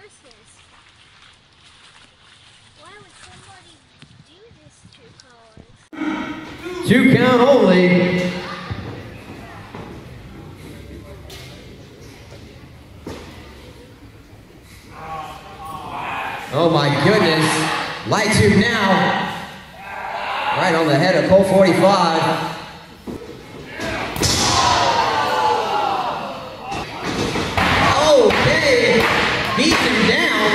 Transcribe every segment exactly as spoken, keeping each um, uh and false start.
versus. Why would somebody do this to Collins? Two count only. Oh my goodness. Light tube now. Right on the head of Colt forty-five. Okay. Beat him down.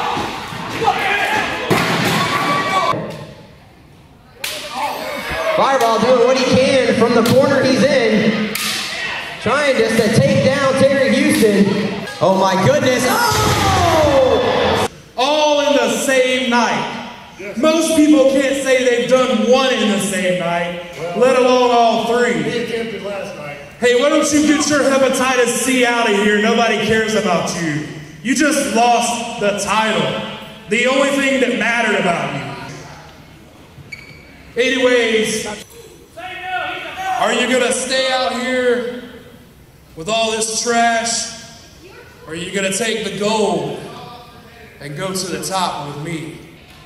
Fireball doing what he can from the corner he's in. Trying just to take down Terry Houston. Oh my goodness. Oh! All in the same night. Most people can't say they've done one in the same night, let alone all three. We attempted last night. Hey, why don't you get your hepatitis C out of here? Nobody cares about you. You just lost the title. The only thing that mattered about you. Anyways, are you gonna stay out here with all this trash? Or are you gonna take the gold and go to the top with me?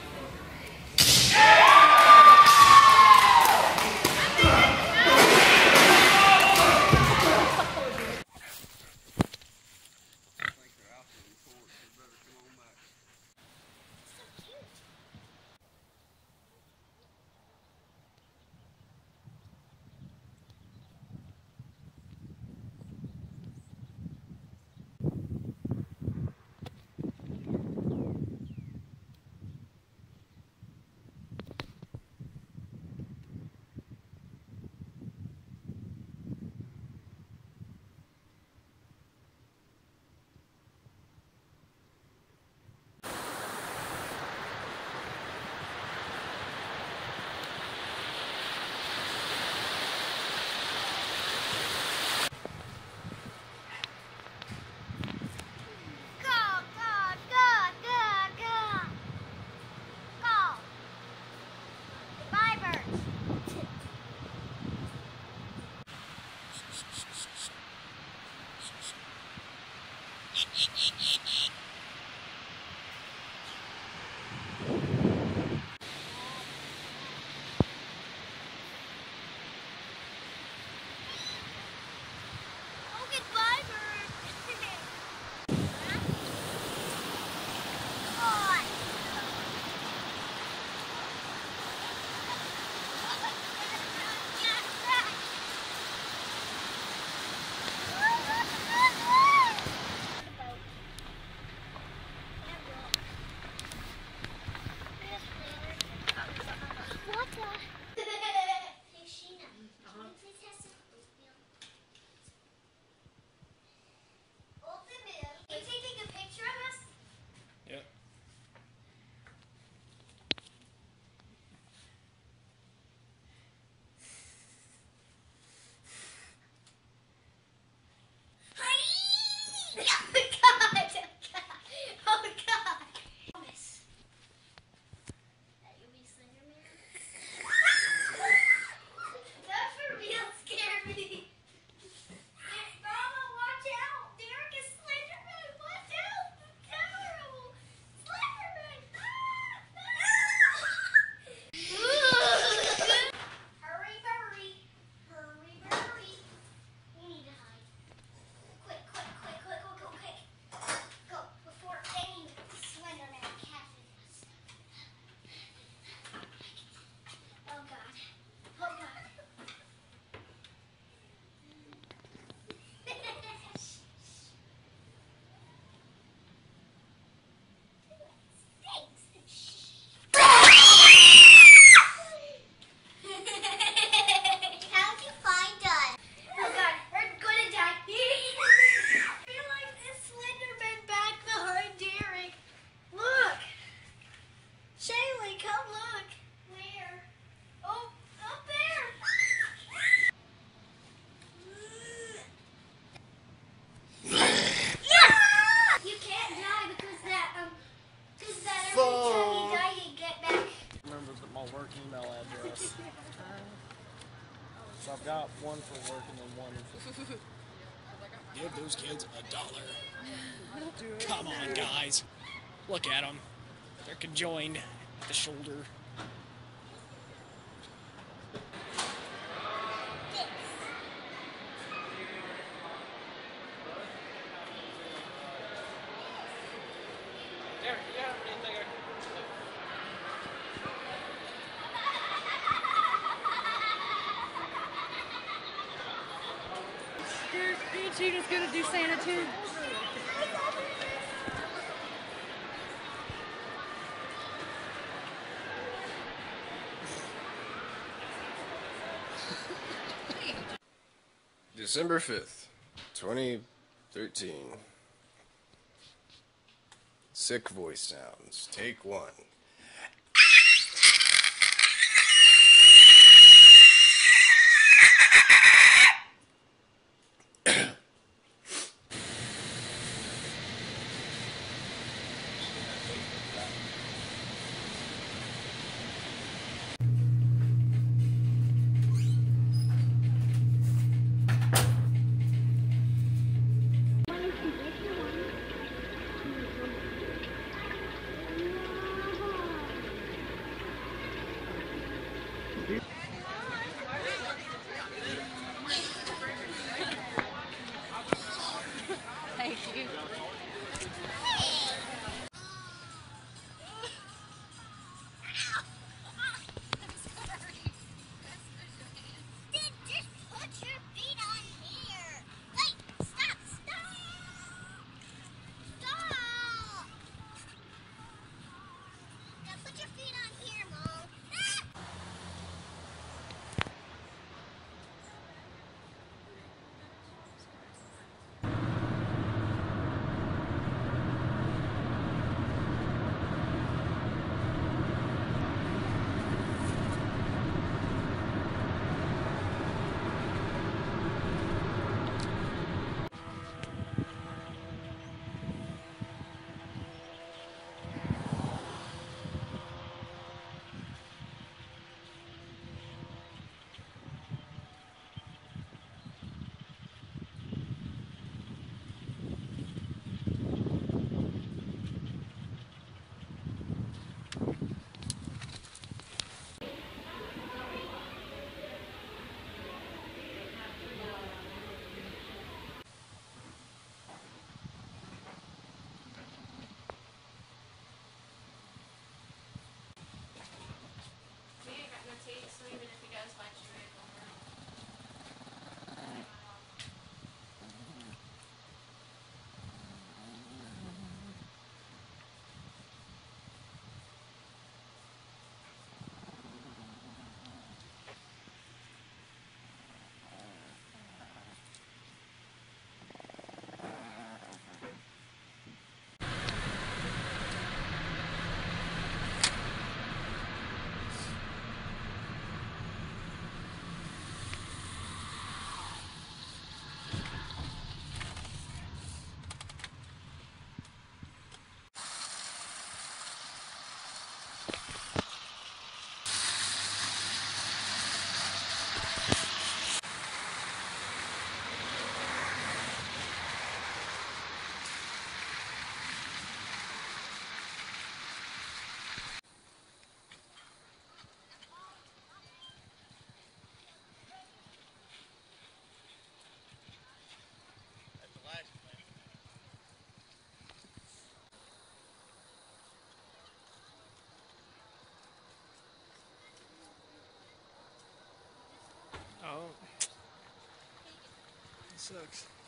So I've got one for work and then one for... Give those kids a dollar. Come on, guys. Look at them. They're conjoined at the shoulder. Aren't you just gonna do Santa too? December fifth, twenty thirteen. Sick voice sounds. Take one. Thank you. Did just put your feet on here. Wait, stop, stop. Stop. Now put your feet on here, Mom. Ah! Oh. That sucks.